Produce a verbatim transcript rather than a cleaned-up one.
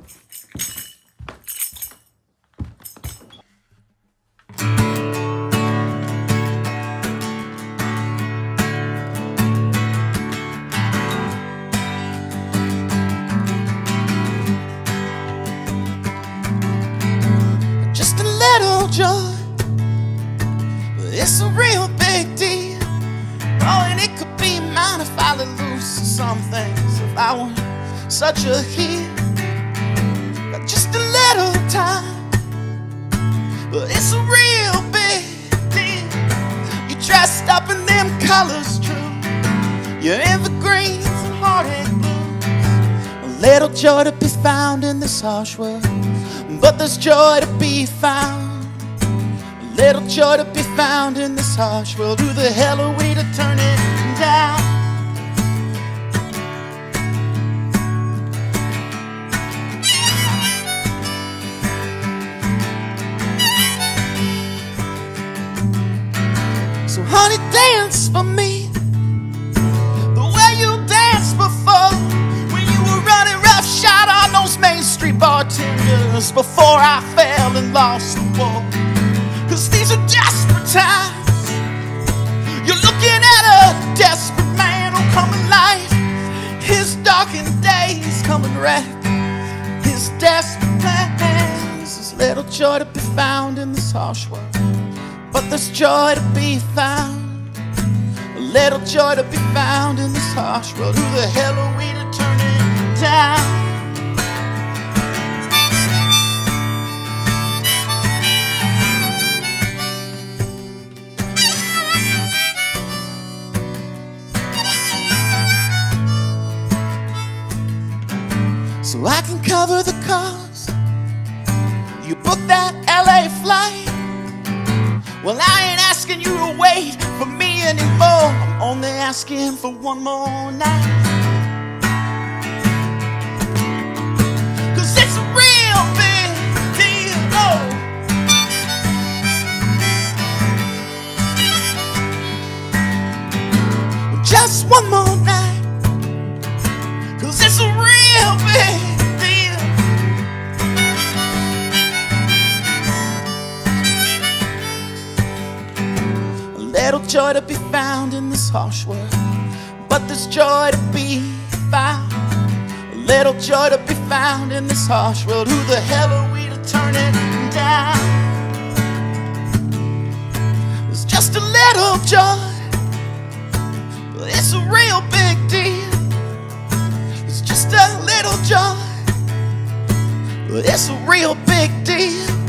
Just a little joy, but it's a real big deal. Oh, and it could be mine if I let loose of some things. If I weren't such a heel, got just a little time, but it's a real big deal. You dressed up in them colors, true. You're evergreens and heartache blues. A little joy to be found in this harsh world, but there's joy to be found. A little joy to be found in this harsh world. Who the hell are we to turn it down? So honey, dance for me the way you danced before, when you were running roughshod on those Main Street bartenders, before I fell and lost the war. Cause these are desperate times. You're looking at a desperate man who'll come alive. His darkened days come and wreck his desperate plans. There's little joy to be found in this harsh world, but there's joy to be found. A little joy to be found in this harsh world. Who the hell are we to turn it down? So I can cover the cost. You booked that L A flight. Well, I ain't asking you to wait for me anymore. I'm only asking for one more night. Cause it's a real big deal, oh. Just one more night. Cause it's a real big deal. A little joy to be found in this harsh world, but there's joy to be found. A little joy to be found in this harsh world. Who the hell are we to turn it down? There's just a little joy, but it's a real big deal. Just a little joy, but it's a real big deal.